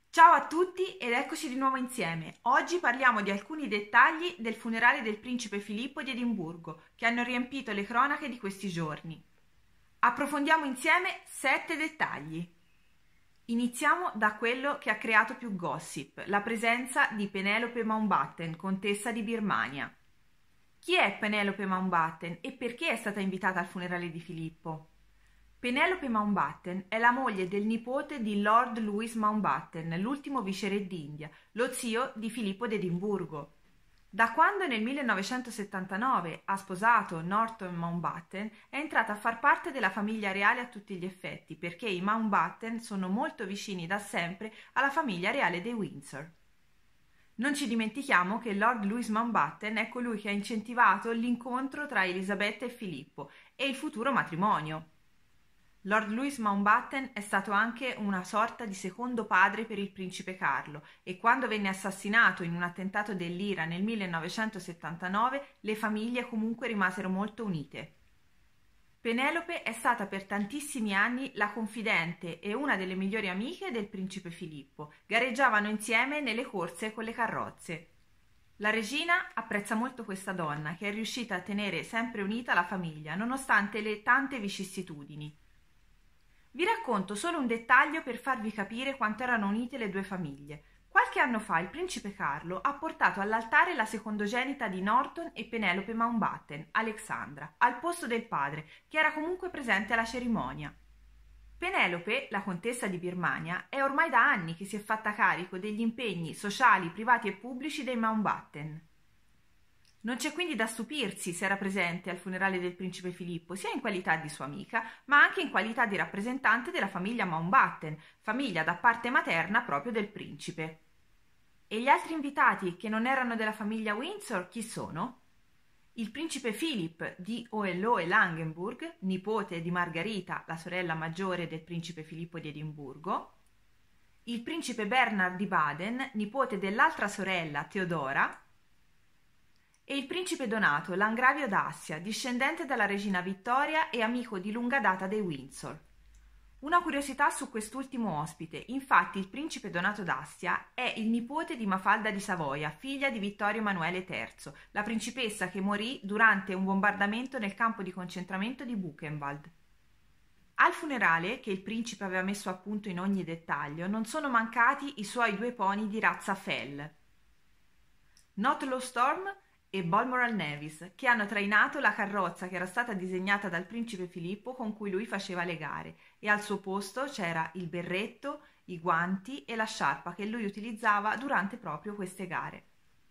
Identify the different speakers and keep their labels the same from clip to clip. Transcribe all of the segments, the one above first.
Speaker 1: Ciao a tutti ed eccoci di nuovo insieme. Oggi parliamo di alcuni dettagli del funerale del principe Filippo di Edimburgo che hanno riempito le cronache di questi giorni. Approfondiamo insieme 7 dettagli. Iniziamo da quello che ha creato più gossip, la presenza di Penelope Mountbatten, contessa di Birmania. Chi è Penelope Mountbatten e perché è stata invitata al funerale di Filippo? Penelope Mountbatten è la moglie del nipote di Lord Louis Mountbatten, l'ultimo viceré d'India, lo zio di Filippo d'Edimburgo. Da quando nel 1979 ha sposato Norton Mountbatten, è entrata a far parte della famiglia reale a tutti gli effetti, perché i Mountbatten sono molto vicini da sempre alla famiglia reale dei Windsor. Non ci dimentichiamo che Lord Louis Mountbatten è colui che ha incentivato l'incontro tra Elisabetta e Filippo e il futuro matrimonio. Lord Louis Mountbatten è stato anche una sorta di secondo padre per il principe Carlo e quando venne assassinato in un attentato dell'Ira nel 1979 le famiglie comunque rimasero molto unite. Penelope è stata per tantissimi anni la confidente e una delle migliori amiche del principe Filippo. Gareggiavano insieme nelle corse con le carrozze. La regina apprezza molto questa donna che è riuscita a tenere sempre unita la famiglia nonostante le tante vicissitudini. Vi racconto solo un dettaglio per farvi capire quanto erano unite le due famiglie. Qualche anno fa il principe Carlo ha portato all'altare la secondogenita di Norton e Penelope Mountbatten, Alexandra, al posto del padre, che era comunque presente alla cerimonia. Penelope, la contessa di Birmania, è ormai da anni che si è fatta carico degli impegni sociali, privati e pubblici dei Mountbatten. Non c'è quindi da stupirsi se era presente al funerale del principe Filippo, sia in qualità di sua amica, ma anche in qualità di rappresentante della famiglia Mountbatten, famiglia da parte materna proprio del principe. E gli altri invitati che non erano della famiglia Windsor chi sono? Il principe Philip di Hohenlohe-Langenburg, nipote di Margherita, la sorella maggiore del principe Filippo di Edimburgo, il principe Bernard di Baden, nipote dell'altra sorella Teodora, e il principe Donato, Langravio d'Assia, discendente dalla regina Vittoria e amico di lunga data dei Windsor. Una curiosità su quest'ultimo ospite, infatti il principe Donato d'Assia è il nipote di Mafalda di Savoia, figlia di Vittorio Emanuele III, la principessa che morì durante un bombardamento nel campo di concentramento di Buchenwald. Al funerale, che il principe aveva messo a punto in ogni dettaglio, non sono mancati i suoi due pony di razza Fell, Notlow Storm e Balmoral Nevis, che hanno trainato la carrozza che era stata disegnata dal principe Filippo con cui lui faceva le gare, e al suo posto c'era il berretto, i guanti e la sciarpa che lui utilizzava durante proprio queste gare.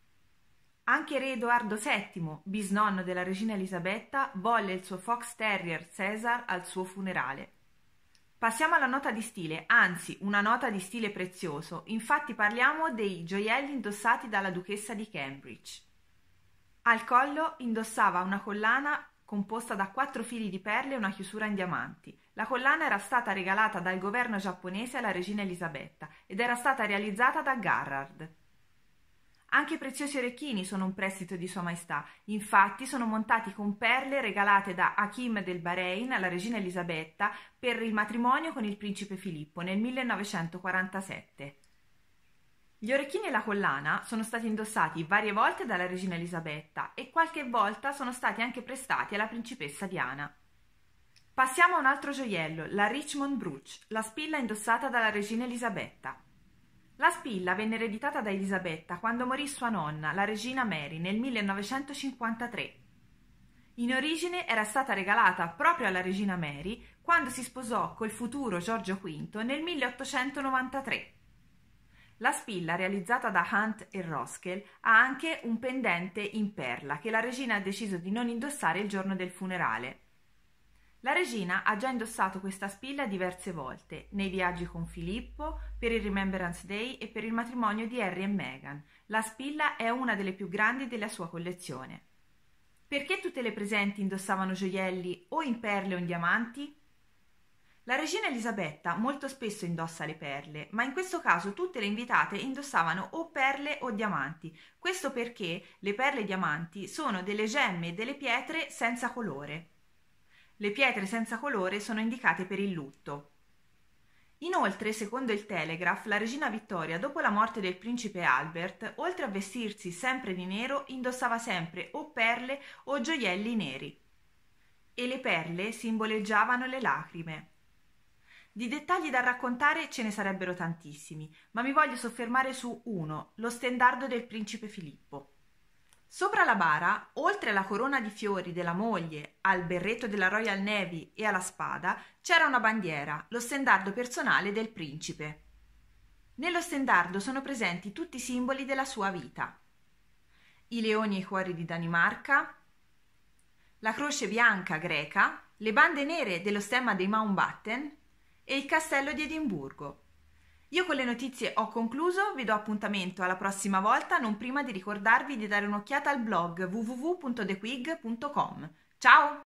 Speaker 1: Anche re Edoardo VII, bisnonno della regina Elisabetta, volle il suo Fox Terrier Cesar al suo funerale. Passiamo alla nota di stile, anzi una nota di stile prezioso, infatti parliamo dei gioielli indossati dalla duchessa di Cambridge. Al collo indossava una collana composta da 4 fili di perle e una chiusura in diamanti. La collana era stata regalata dal governo giapponese alla regina Elisabetta ed era stata realizzata da Garrard. Anche i preziosi orecchini sono un prestito di Sua Maestà, infatti sono montati con perle regalate da Hakim del Bahrein alla regina Elisabetta per il matrimonio con il principe Filippo nel 1947. Gli orecchini e la collana sono stati indossati varie volte dalla regina Elisabetta e qualche volta sono stati anche prestati alla principessa Diana. Passiamo a un altro gioiello, la Richmond Brooch, la spilla indossata dalla regina Elisabetta. La spilla venne ereditata da Elisabetta quando morì sua nonna, la regina Mary, nel 1953. In origine era stata regalata proprio alla regina Mary quando si sposò col futuro Giorgio V nel 1893. La spilla, realizzata da Hunt e Roskell, ha anche un pendente in perla che la regina ha deciso di non indossare il giorno del funerale. La regina ha già indossato questa spilla diverse volte, nei viaggi con Filippo, per il Remembrance Day e per il matrimonio di Harry e Meghan. La spilla è una delle più grandi della sua collezione. Perché tutte le presenti indossavano gioielli o in perle o in diamanti? La regina Elisabetta molto spesso indossa le perle, ma in questo caso tutte le invitate indossavano o perle o diamanti. Questo perché le perle e i diamanti sono delle gemme e delle pietre senza colore. Le pietre senza colore sono indicate per il lutto. Inoltre, secondo il Telegraph, la regina Vittoria, dopo la morte del principe Albert, oltre a vestirsi sempre di nero, indossava sempre o perle o gioielli neri. E le perle simboleggiavano le lacrime. Di dettagli da raccontare ce ne sarebbero tantissimi, ma mi voglio soffermare su uno, lo stendardo del principe Filippo. Sopra la bara, oltre alla corona di fiori della moglie, al berretto della Royal Navy e alla spada, c'era una bandiera, lo stendardo personale del principe. Nello stendardo sono presenti tutti i simboli della sua vita. I leoni e i cuori di Danimarca, la croce bianca greca, le bande nere dello stemma dei Mountbatten e il castello di Edimburgo. Io con le notizie ho concluso, vi do appuntamento alla prossima volta, non prima di ricordarvi di dare un'occhiata al blog www.thequig.com. Ciao!